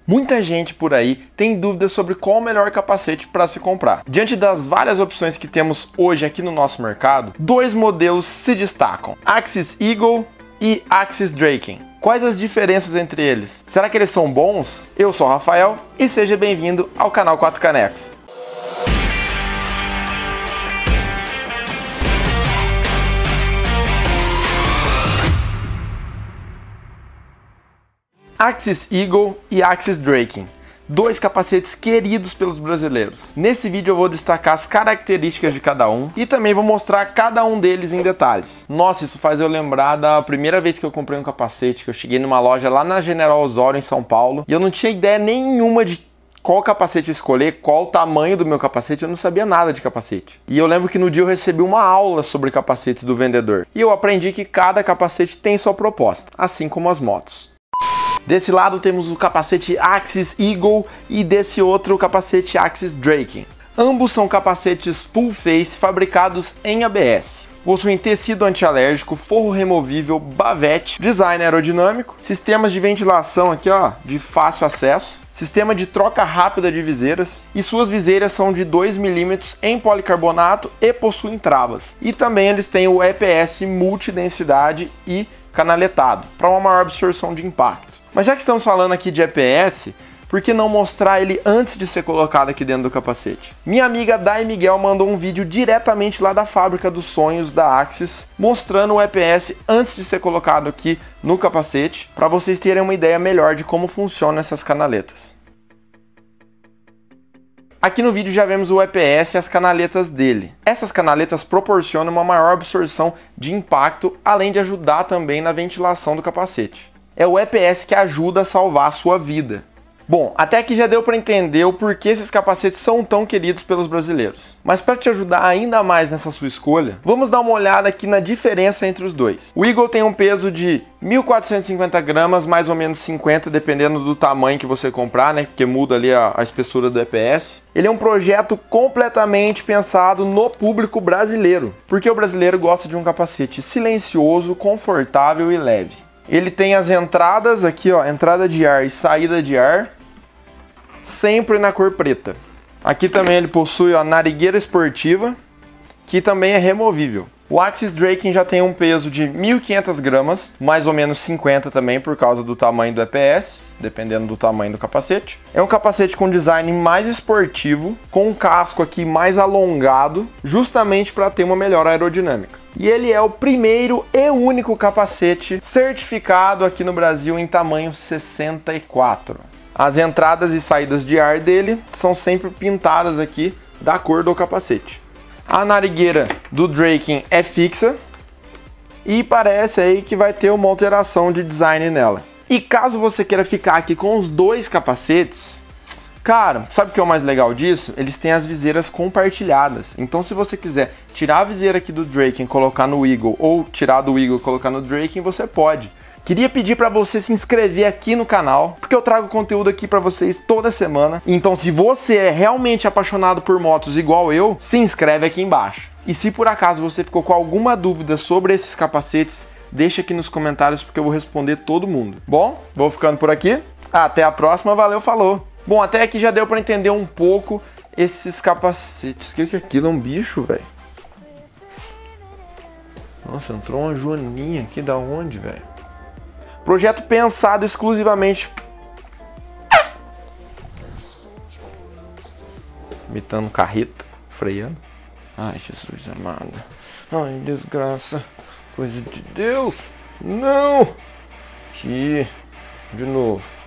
Muita gente por aí tem dúvidas sobre qual o melhor capacete para se comprar. Diante das várias opções que temos hoje aqui no nosso mercado, dois modelos se destacam: Axis Eagle e Axis Draken. Quais as diferenças entre eles? Será que eles são bons? Eu sou o Rafael e seja bem-vindo ao canal 4 Canecos. Axis Eagle e Axis Draken, dois capacetes queridos pelos brasileiros. Nesse vídeo eu vou destacar as características de cada um e também vou mostrar cada um deles em detalhes. Nossa, isso faz eu lembrar da primeira vez que eu comprei um capacete, que eu cheguei numa loja lá na General Osório, em São Paulo, e eu não tinha ideia nenhuma de qual capacete escolher, qual o tamanho do meu capacete, eu não sabia nada de capacete. E eu lembro que no dia eu recebi uma aula sobre capacetes do vendedor, e eu aprendi que cada capacete tem sua proposta, assim como as motos. Desse lado temos o capacete Axis Eagle e desse outro o capacete Axis Draken. Ambos são capacetes full face fabricados em ABS. Possuem tecido antialérgico, forro removível, bavette, design aerodinâmico, sistemas de ventilação aqui ó, de fácil acesso, sistema de troca rápida de viseiras e suas viseiras são de 2 mm em policarbonato e possuem travas. E também eles têm o EPS multidensidade e canaletado para uma maior absorção de impacto. Mas já que estamos falando aqui de EPS, por que não mostrar ele antes de ser colocado aqui dentro do capacete? Minha amiga Dai Miguel mandou um vídeo diretamente lá da fábrica dos sonhos da Axis, mostrando o EPS antes de ser colocado aqui no capacete, para vocês terem uma ideia melhor de como funcionam essas canaletas. Aqui no vídeo já vemos o EPS e as canaletas dele. Essas canaletas proporcionam uma maior absorção de impacto, além de ajudar também na ventilação do capacete. É o EPS que ajuda a salvar a sua vida. Bom, até aqui já deu para entender o porquê esses capacetes são tão queridos pelos brasileiros. Mas para te ajudar ainda mais nessa sua escolha, vamos dar uma olhada aqui na diferença entre os dois. O Eagle tem um peso de 1.450 gramas, mais ou menos 50, dependendo do tamanho que você comprar, né? Porque muda ali a espessura do EPS. Ele é um projeto completamente pensado no público brasileiro, porque o brasileiro gosta de um capacete silencioso, confortável e leve. Ele tem as entradas aqui, ó, entrada de ar e saída de ar, sempre na cor preta. Aqui também ele possui a narigueira esportiva, que também é removível. O Axis Draken já tem um peso de 1.500 gramas, mais ou menos 50 também por causa do tamanho do EPS, dependendo do tamanho do capacete. É um capacete com design mais esportivo, com um casco aqui mais alongado, justamente para ter uma melhor aerodinâmica. E ele é o primeiro e único capacete certificado aqui no Brasil em tamanho 64. As entradas e saídas de ar dele são sempre pintadas aqui da cor do capacete. A narigueira do Draken é fixa e parece aí que vai ter uma alteração de design nela. E caso você queira ficar aqui com os dois capacetes, cara, sabe o que é o mais legal disso? Eles têm as viseiras compartilhadas. Então se você quiser tirar a viseira aqui do Draken e colocar no Eagle, ou tirar do Eagle e colocar no Draken, você pode. Queria pedir para você se inscrever aqui no canal, porque eu trago conteúdo aqui para vocês toda semana. Então se você é realmente apaixonado por motos igual eu, se inscreve aqui embaixo. E se por acaso você ficou com alguma dúvida sobre esses capacetes, deixa aqui nos comentários porque eu vou responder todo mundo. Bom, vou ficando por aqui. Até a próxima, valeu, falou! Bom, até aqui já deu para entender um pouco esses capacetes. O que é aquilo? É um bicho, velho? Nossa, entrou uma joaninha aqui, da onde, velho? Projeto pensado exclusivamente... Imitando carreta, freando. Ai, Jesus amado. Ai, desgraça. Coisa de Deus. Não! Aqui. De novo.